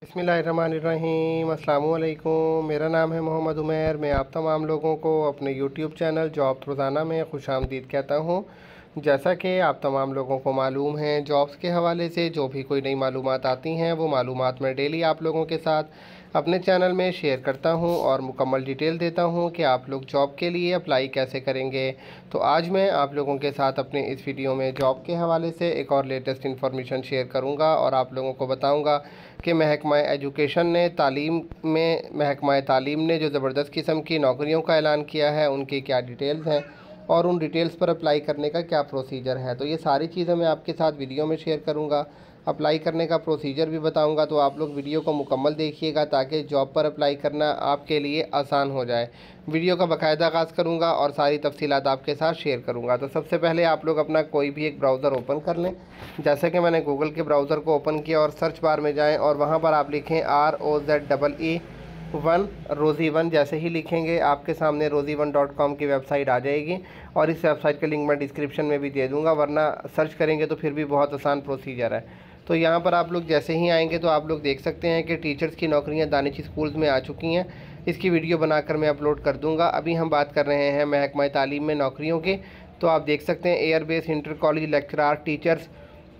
बिस्मिल्लाहिर्रहमानिर्रहीम, अस्सलामुअलैकुम। मेरा नाम है मोहम्मद उमैर। मैं आप तमाम लोगों को अपने यूट्यूब चैनल जॉब रोज़ाना में खुशामदीद कहता हूँ। जैसा कि आप तमाम लोगों को मालूम है, जॉब्स के हवाले से जो भी कोई नई मालूमात आती हैं वो मालूमात मैं डेली आप लोगों के साथ अपने चैनल में शेयर करता हूं और मुकम्मल डिटेल देता हूं कि आप लोग जॉब के लिए अप्लाई कैसे करेंगे। तो आज मैं आप लोगों के साथ अपने इस वीडियो में जॉब के हवाले से एक और लेटेस्ट इन्फॉर्मेशन शेयर करूंगा और आप लोगों को बताऊंगा कि महकमा एजुकेशन ने महकमा तालीम ने जो ज़बरदस्त किस्म की नौकरियों का ऐलान किया है उनकी क्या डिटेल्स हैं और उन डिटेल्स पर अप्लाई करने का क्या प्रोसीजर है। तो ये सारी चीज़ें मैं आपके साथ वीडियो में शेयर करूंगा। अप्लाई करने का प्रोसीजर भी बताऊंगा, तो आप लोग वीडियो को मुकम्मल देखिएगा ताकि जॉब पर अप्लाई करना आपके लिए आसान हो जाए। वीडियो का बाकायदा आगाज़ करूंगा और सारी तफसीलात आपके साथ शेयर करूंगा। तो सबसे पहले आप लोग अपना कोई भी एक ब्राउज़र ओपन कर लें। जैसे कि मैंने गूगल के ब्राउज़र को ओपन किया और सर्च बार में जाएँ और वहाँ पर आप लिखें ROZEE1 रोज़ी1। जैसे ही लिखेंगे आपके सामने rozi1.com की वेबसाइट आ जाएगी और इस वेबसाइट का लिंक मैं डिस्क्रिप्शन में भी दे दूँगा, वरना सर्च करेंगे तो फिर भी बहुत आसान प्रोसीजर है। तो यहाँ पर आप लोग जैसे ही आएंगे तो आप लोग देख सकते हैं कि टीचर्स की नौकरियाँ दानिश स्कूल्स में आ चुकी हैं। इसकी वीडियो बनाकर मैं अपलोड कर दूँगा। अभी हम बात कर रहे हैं महकमा तालीम में नौकरियों की। तो आप देख सकते हैं air base inter college lecturer teachers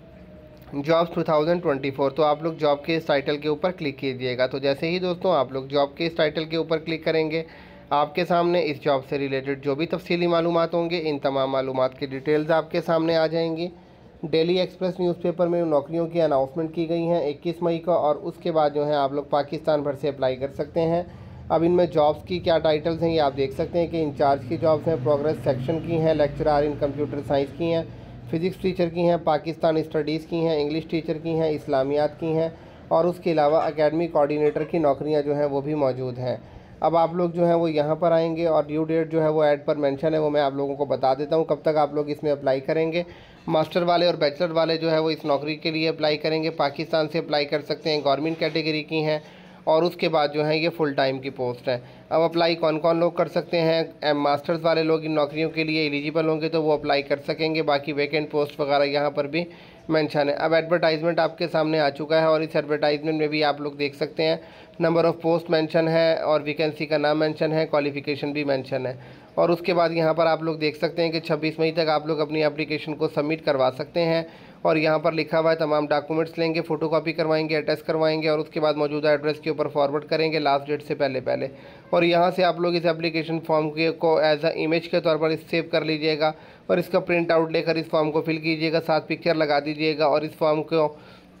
jobs 2024। तो आप लोग जॉब के इस टाइटल के ऊपर क्लिक कीजिएगा। तो जैसे ही दोस्तों आप लोग जॉब के इस टाइटल के ऊपर क्लिक करेंगे, आपके सामने इस जॉब से रिलेटेड जो भी तफसीली मालूमात होंगे, इन तमाम मालूमात की डिटेल्स आपके सामने आ जाएंगी। डेली एक्सप्रेस न्यूज़पेपर में नौकरियों की अनाउंसमेंट की गई हैं 21 मई को, और उसके बाद जो है आप लोग पाकिस्तान भर से अप्लाई कर सकते हैं। अब इनमें जॉब्स की क्या टाइटल्स हैं ये आप देख सकते हैं कि इंचार्ज की जॉब्स हैं, प्रोग्रेस सेक्शन की हैं, लेक्चरार इन कंप्यूटर साइंस की हैं, फ़िज़िक्स टीचर की हैं, पाकिस्तान स्टडीज़ की हैं, इंग्लिश टीचर की हैं, इस्लामियात की हैं, और उसके अलावा एकेडमी कोऑर्डिनेटर की नौकरियां जो हैं वो भी मौजूद हैं। अब आप लोग जो है वो यहाँ पर आएंगे और ड्यू डेट जो है वो ऐड पर मेंशन है, वो मैं आप लोगों को बता देता हूँ कब तक आप लोग इसमें अप्लाई करेंगे। मास्टर वाले और बैचलर वाले जो है वो इस नौकरी के लिए अप्लाई करेंगे, पाकिस्तान से अप्लाई कर सकते हैं, गवर्नमेंट कैटेगरी की हैं, और उसके बाद जो है ये फुल टाइम की पोस्ट है। अब अप्लाई कौन कौन लोग कर सकते हैं? मास्टर्स वाले लोग इन नौकरियों के लिए एलिजिबल होंगे तो वो अप्लाई कर सकेंगे। बाकी वैकेंट पोस्ट वगैरह यहाँ पर भी मेंशन है। अब एडवर्टाइजमेंट आपके सामने आ चुका है और इस एडवर्टाइजमेंट में भी आप लोग देख सकते हैं नंबर ऑफ़ पोस्ट मेंशन है और वैकेंसी का नाम मेंशन है, क्वालिफ़िकेशन भी मेंशन है। और उसके बाद यहाँ पर आप लोग देख सकते हैं कि 26 मई तक आप लोग अपनी एप्लीकेशन को सबमिट करवा सकते हैं। और यहाँ पर लिखा हुआ है तमाम डॉक्यूमेंट्स लेंगे, फ़ोटोकॉपी करवाएंगे, अटैच करवाएंगे और उसके बाद मौजूदा एड्रेस के ऊपर फॉरवर्ड करेंगे लास्ट डेट से पहले। और यहाँ से आप लोग इस एप्लीकेशन फॉर्म को एज अ इमेज के तौर पर सेव कर लीजिएगा और इसका प्रिंट आउट लेकर इस फॉर्म को फिल कीजिएगा, साथ पिक्चर लगा दीजिएगा। और इस फॉर्म को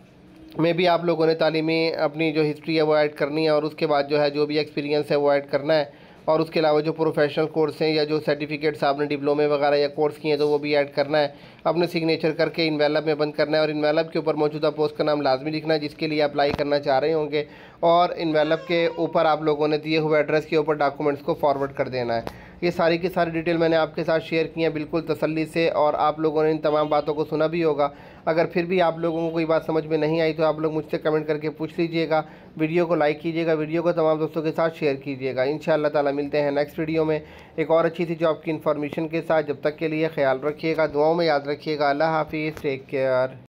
में भी आप लोगों ने तालीमी अपनी जो हिस्ट्री है वो ऐड करनी है और उसके बाद जो है जो भी एक्सपीरियंस है वो ऐड करना है। और उसके अलावा जो प्रोफेशनल कोर्स हैं या जो सर्टिफिकेट्स आपने डिप्लोमे वगैरह या कोर्स किए हैं तो वो भी ऐड करना है। अपने सिग्नेचर करके इनवेलप में बंद करना है और इनवेलप के ऊपर मौजूदा पोस्ट का नाम लाजमी लिखना है जिसके लिए अप्लाई करना चाह रहे होंगे, और इनवेलप के ऊपर आप लोगों ने दिए हुए एड्रेस के ऊपर डॉक्यूमेंट्स को फॉरवर्ड कर देना है। ये सारी की सारी डिटेल मैंने आपके साथ शेयर की है बिल्कुल तसल्ली से, और आप लोगों ने इन तमाम बातों को सुना भी होगा। अगर फिर भी आप लोगों को कोई बात समझ में नहीं आई तो आप लोग मुझसे कमेंट करके पूछ लीजिएगा। वीडियो को लाइक कीजिएगा, वीडियो को तमाम दोस्तों के साथ शेयर कीजिएगा। इंशाअल्लाह ताला मिलते हैं नेक्स्ट वीडियो में एक और अच्छी सी जॉब की इन्फॉर्मेशन के साथ। जब तक के लिए ख्याल रखिएगा, दुआओं में याद रखिएगा। अल्लाह हाफिज़, टेक केयर।